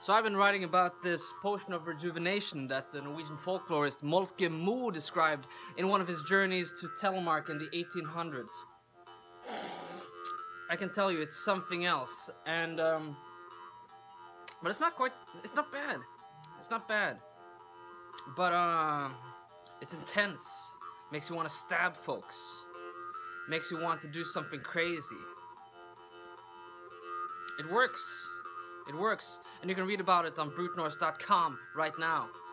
So I've been writing about this potion of rejuvenation that the Norwegian folklorist Moltke Moe described in one of his journeys to Telemark in the 1800s. I can tell you, it's something else, and but it's not bad. It's not bad, but it's intense. Makes you want to stab folks. Makes you want to do something crazy. It works. It works, and you can read about it on brutenorse.com right now.